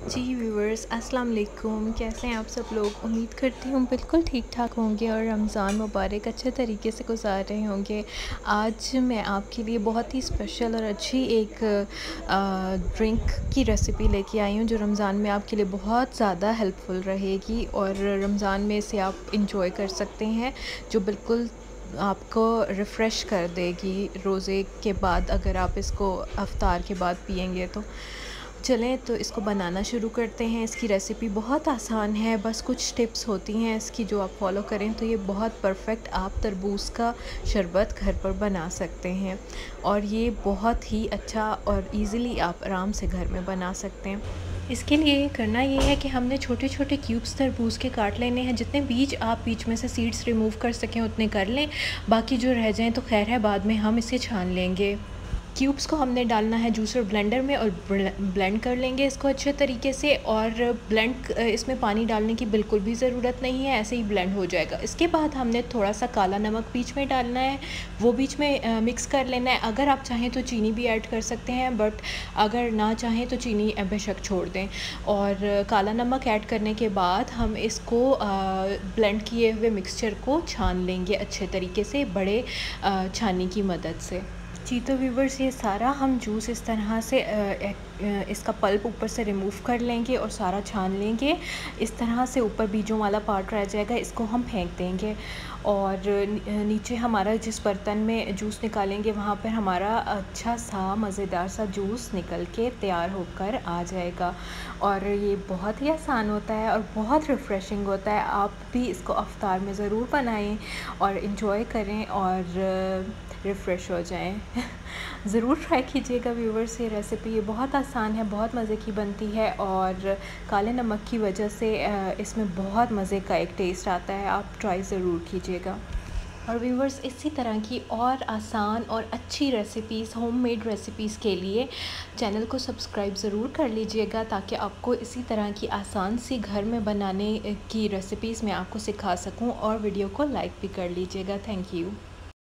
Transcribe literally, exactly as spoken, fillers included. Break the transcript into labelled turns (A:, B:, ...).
A: जी viewers अस्सलाम वालेकुम, कैसे हैं आप सब लोग। उम्मीद करती हूँ बिल्कुल ठीक ठाक होंगे और रमज़ान मुबारक अच्छे तरीके से गुजार रहे होंगे। आज मैं आपके लिए बहुत ही स्पेशल और अच्छी एक ड्रिंक की रेसिपी लेके आई हूँ जो रमज़ान में आपके लिए बहुत ज़्यादा हेल्पफुल रहेगी और रमज़ान में इसे आप इंजॉय कर सकते हैं, जो बिल्कुल आपको रिफ़्रेश कर देगी रोज़े के बाद। अगर आप इसको इफ्तार के बाद पिएंगे तो चलें तो इसको बनाना शुरू करते हैं। इसकी रेसिपी बहुत आसान है, बस कुछ टिप्स होती हैं इसकी जो आप फॉलो करें तो ये बहुत परफेक्ट आप तरबूज़ का शरबत घर पर बना सकते हैं और ये बहुत ही अच्छा और इजीली आप आराम से घर में बना सकते हैं। इसके लिए करना ये है कि हमने छोटे छोटे क्यूब्स तरबूज़ के काट लेने हैं। जितने बीज आप बीच में से सीड्स रिमूव कर सकें उतने कर लें, बाकी जो रह जाएं तो खैर है, बाद में हम इसे छान लेंगे। क्यूब्स को हमने डालना है जूसर ब्लेंडर में और ब्लेंड कर लेंगे इसको अच्छे तरीके से। और ब्लेंड इसमें पानी डालने की बिल्कुल भी ज़रूरत नहीं है, ऐसे ही ब्लेंड हो जाएगा। इसके बाद हमने थोड़ा सा काला नमक बीच में डालना है, वो बीच में मिक्स कर लेना है। अगर आप चाहें तो चीनी भी ऐड कर सकते हैं, बट अगर ना चाहें तो चीनी बेशक छोड़ दें। और काला नमक ऐड करने के बाद हम इसको ब्लेंड किए हुए मिक्सचर को छान लेंगे अच्छे तरीके से बड़े छानी की मदद से। जी तो व्यूवर्स, ये सारा हम जूस इस तरह से इसका पल्प ऊपर से रिमूव कर लेंगे और सारा छान लेंगे। इस तरह से ऊपर बीजों वाला पार्ट रह जाएगा, इसको हम फेंक देंगे। और नीचे हमारा जिस बर्तन में जूस निकालेंगे वहाँ पर हमारा अच्छा सा मज़ेदार सा जूस निकल के तैयार होकर आ जाएगा। और ये बहुत ही आसान होता है और बहुत रिफ़्रेशिंग होता है। आप भी इसको इफ्तार में ज़रूर बनाएं और इन्जॉय करें और रिफ़्रेश हो जाएं। ज़रूर ट्राई कीजिएगा व्यूवर्स, ये रेसिपी ये बहुत आसान है, बहुत मज़े की बनती है और काले नमक की वजह से इसमें बहुत मज़े का एक टेस्ट आता है। आप ट्राई ज़रूर कीजिएगा। और व्यूवर्स, इसी तरह की और आसान और अच्छी रेसिपीज़, होममेड रेसिपीज़ के लिए चैनल को सब्सक्राइब ज़रूर कर लीजिएगा, ताकि आपको इसी तरह की आसान सी घर में बनाने की रेसिपीज़ मैं आपको सिखा सकूं। और वीडियो को लाइक भी कर लीजिएगा। Thank you.